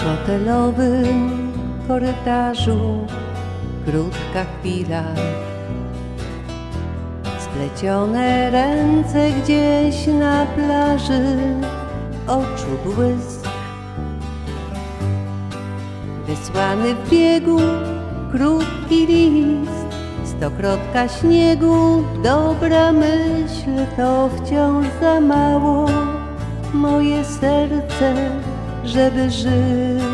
hotelowym korytarzu krótka chwila, splecione ręce gdzieś na plaży, oczu błysk, wysłany w biegu krótki list, stokrotka śniegu, dobra myśl, to wciąż za mało, moje serce, żeby żyć.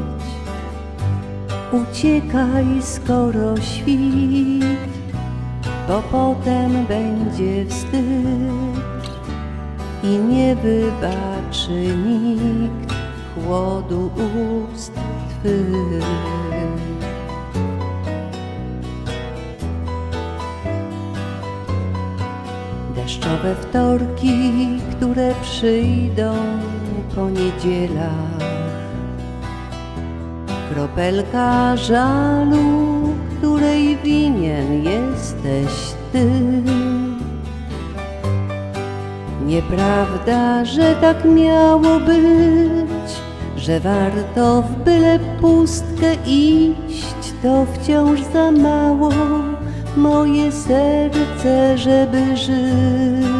Uciekaj, skoro świt, bo potem będzie wstyd i nie wybaczy nikt chłodu ust twych. Deszczowe wtorki, które przyjdą po niedzielach, kropelka żalu, której winien jesteś ty. Nieprawda, że tak miało być, że warto w byle pustkę iść, to wciąż za mało, moje serce, żeby żyć.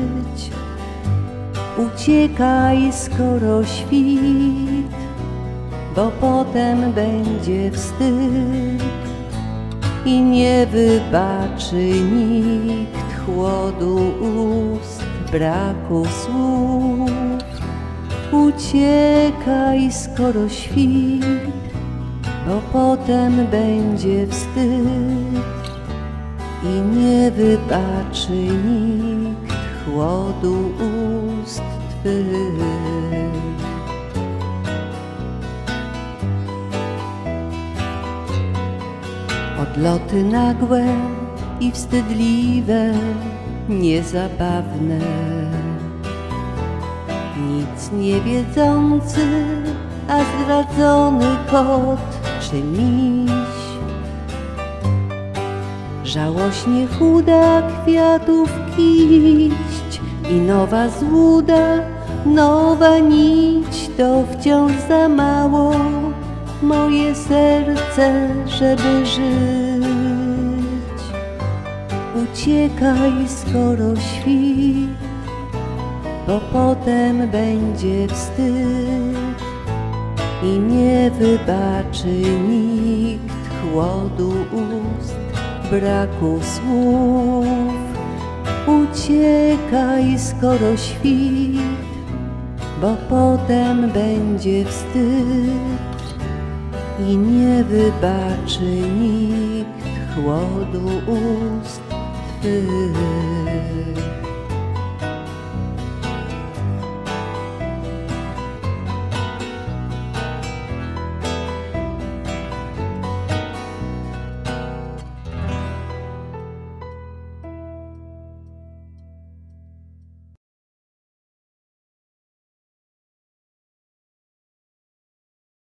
Uciekaj, skoro świt, bo potem będzie wstyd i nie wybaczy nikt chłodu ust, braku słów. Uciekaj, skoro świt, bo potem będzie wstyd i nie wybaczy nikt chłodu ust twych. Odloty nagłe i wstydliwe, niezabawne, nic nie wiedzący, a zdradzony kot czy miś. Żałośnie chuda kwiatów kiść i nowa złuda, nowa nić, to wciąż za mało, moje serce, żeby żyć. Uciekaj, skoro świt, bo potem będzie wstyd i nie wybaczy nikt chłodu ust, braku słów. Uciekaj, skoro świt, bo potem będzie wstyd i nie wybaczy nikt chłodu ust twych.